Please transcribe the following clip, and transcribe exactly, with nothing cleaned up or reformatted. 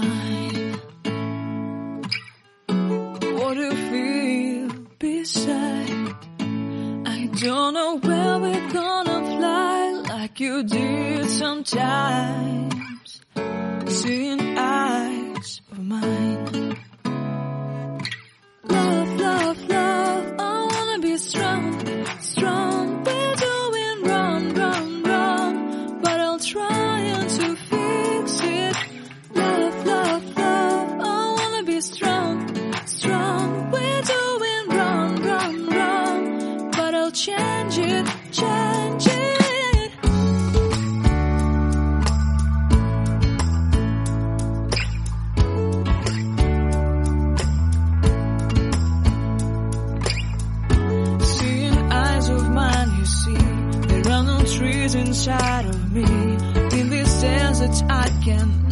mine. What do you feel beside? I don't know where we're gonna fly like you did sometimes. Seeing eyes of mine. Love, love, love, I wanna be strong, strong. We're doing wrong, wrong, wrong, but I'll try to fix it. Love, love, love, I wanna be strong, strong. We're doing wrong, wrong, wrong, but I'll change it, change it. Trees inside of me, in this desert I can